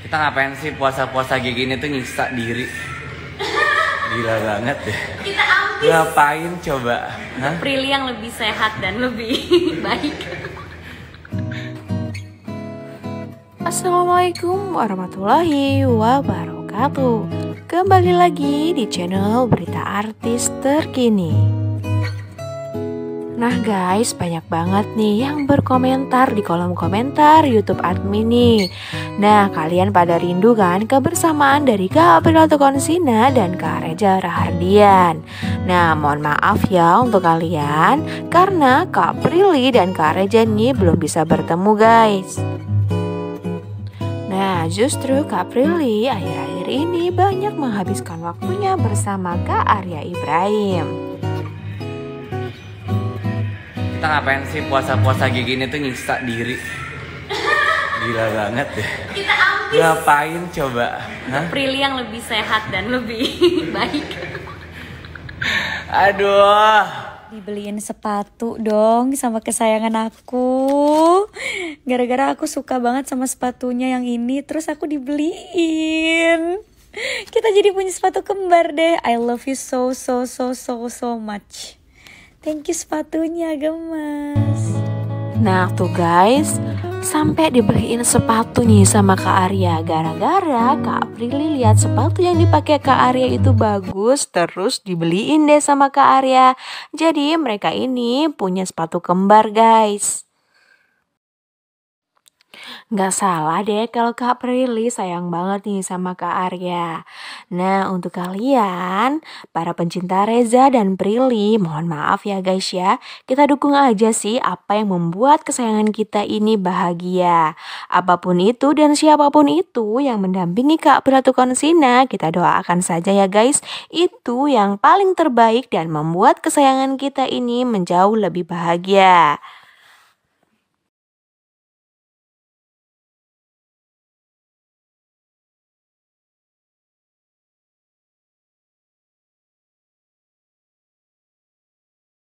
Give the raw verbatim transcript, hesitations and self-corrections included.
Kita ngapain sih puasa-puasa kayak gini tuh nyiksa diri? Gila banget deh. Kita ambis. Ngapain coba? Hah? Prilly yang lebih sehat dan lebih baik. Assalamualaikum warahmatullahi wabarakatuh. Kembali lagi di channel Berita Artis Terkini. Nah guys, banyak banget nih yang berkomentar di kolom komentar YouTube admin nih. Nah, kalian pada rindu kan kebersamaan dari Kak April Tukonsina dan Kak Reza Rahardian. Nah, mohon maaf ya untuk kalian karena Kak Prilly dan Kak Reza nih belum bisa bertemu guys. Nah, justru Kak Prilly akhir-akhir ini banyak menghabiskan waktunya bersama Kak Arya Ibrahim. Kita ngapain sih puasa-puasa kayak gini tuh nyiksa diri? Gila banget deh. Kita ambis. Ngapain coba? Hah? Prilly yang lebih sehat dan lebih baik. Aduh. Dibeliin sepatu dong sama kesayangan aku. Gara-gara aku suka banget sama sepatunya yang ini, terus aku dibeliin. Kita jadi punya sepatu kembar deh. I love you so so so so so much. Thank you sepatunya, gemes. Nah tuh guys, sampai dibeliin sepatu nih sama Kak Arya. Gara-gara Kak Prilly lihat sepatu yang dipakai Kak Arya itu bagus, terus dibeliin deh sama Kak Arya. Jadi mereka ini punya sepatu kembar guys. Nggak salah deh kalau Kak Prilly sayang banget nih sama Kak Arya. Nah untuk kalian para pencinta Reza dan Prilly, mohon maaf ya guys ya. Kita dukung aja sih apa yang membuat kesayangan kita ini bahagia. Apapun itu dan siapapun itu yang mendampingi Kak April Tukonsina, kita doakan saja ya guys. Itu yang paling terbaik dan membuat kesayangan kita ini menjauh lebih bahagia.